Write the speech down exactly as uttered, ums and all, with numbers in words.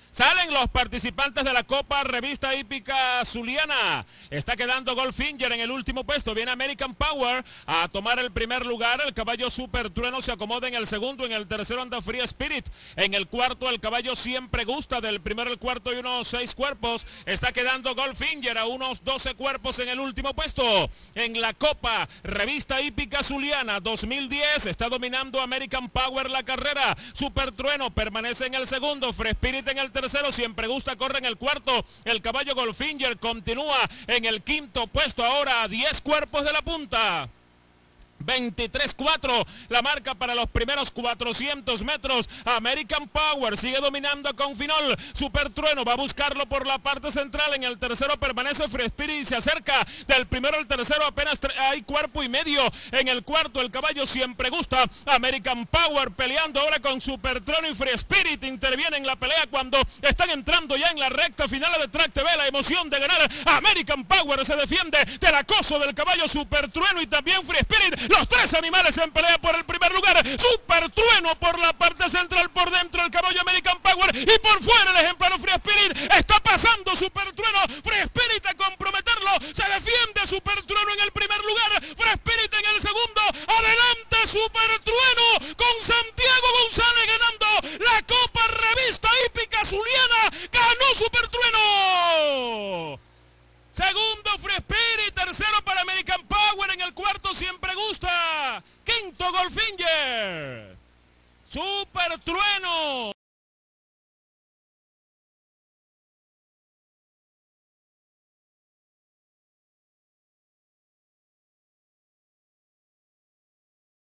Salen los participantes de la Copa Revista Hípica Zuliana. Está quedando Goldfinger en el último puesto. Viene American Power a tomar el primer lugar. El caballo Super Trueno se acomoda en el segundo. En el tercero anda Free Spirit. En el cuarto el caballo Siempre Gusta. Del primero al cuarto y unos seis cuerpos. Está quedando Goldfinger a unos doce cuerpos en el último puesto. En la Copa Revista Hípica Zuliana dos mil diez está dominando American Power la carrera. Super Trueno permanece en el segundo. Free Spirit en el tercero, Siempre Gusta corre en el cuarto, el caballo Goldfinger continúa en el quinto puesto, ahora a diez cuerpos de la punta. veintitrés cuatro, la marca para los primeros cuatrocientos metros. American Power sigue dominando con Finol. Super Trueno va a buscarlo por la parte central. En el tercero permanece Free Spirit y se acerca del primero al tercero. Apenas hay cuerpo y medio. En el cuarto el caballo Siempre Gusta. American Power peleando ahora con Super Trueno y Free Spirit. Interviene en la pelea cuando están entrando ya en la recta final de Track T V. La emoción de ganar. American Power se defiende del acoso del caballo Super Trueno y también Free Spirit. Los tres animales en pelea por el primer lugar. Super Trueno por la parte central, por dentro el caballo American Power y por fuera el ejemplar Free Spirit. Está pasando Super Trueno. Free Spirit a comprometerlo. Se defiende Super Trueno en el primer lugar. Free Spirit en el segundo. Adelante Super Trueno con Santiago González ganando la Copa Revista Hípica Zuliana. Ganó Super Trueno. Segundo Free Spirit, tercero para American Power, en el cuarto Siempre Gusta, quinto Goldfinger, Super Trueno.